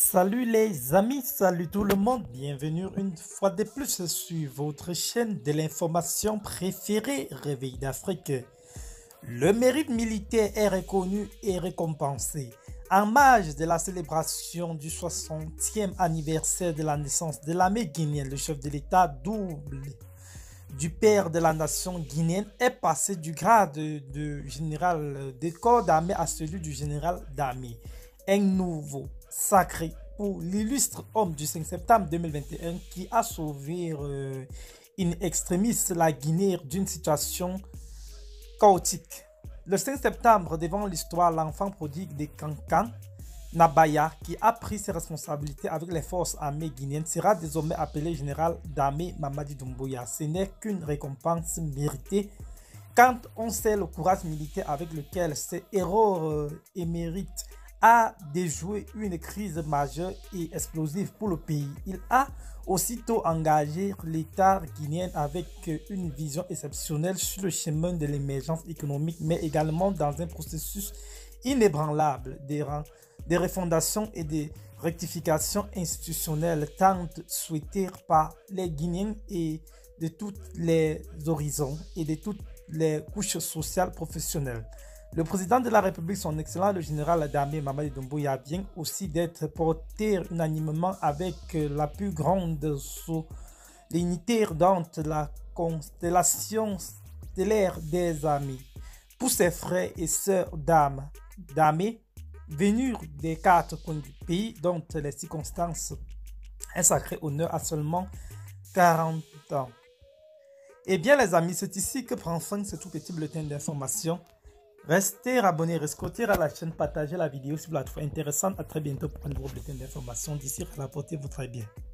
Salut les amis, salut tout le monde, bienvenue une fois de plus sur votre chaîne de l'information préférée, Réveil d'Afrique. Le mérite militaire est reconnu et récompensé. En marge de la célébration du 60e anniversaire de la naissance de l'armée guinéenne, le chef de l'État double du père de la nation guinéenne est passé du grade de général de corps d'armée à celui du général d'armée. Un nouveau sacré pour l'illustre homme du 5 septembre 2021 qui a sauvé in extremis la Guinée d'une situation chaotique. Le 5 septembre, devant l'histoire, l'enfant prodigue de Kankan, Nabaya, qui a pris ses responsabilités avec les forces armées guinéennes, sera désormais appelé général d'armée Mamadi Doumbouya. Ce n'est qu'une récompense méritée quand on sait le courage militaire avec lequel ces héros émérites a déjoué une crise majeure et explosive pour le pays. Il a aussitôt engagé l'État guinéen avec une vision exceptionnelle sur le chemin de l'émergence économique, mais également dans un processus inébranlable des refondations et des rectifications institutionnelles tant souhaitées par les Guinéens et de tous les horizons et de toutes les couches sociales professionnelles. Le président de la République, son excellent le général d'armée Mamadi Doumbouya, vient aussi d'être porté unanimement avec la plus grande solennité dans la constellation stellaire des armées. Pour ses frères et sœurs d'armée venus des quatre coins du pays, dont les circonstances, un sacré honneur à seulement 40 ans. Eh bien les amis, c'est ici que prend fin ce tout petit bulletin d'information. Restez abonnés, restez à la chaîne, partagez la vidéo si vous la trouvez intéressante. À très bientôt pour un nouveau bulletin d'information. D'ici là, portez-vous très bien.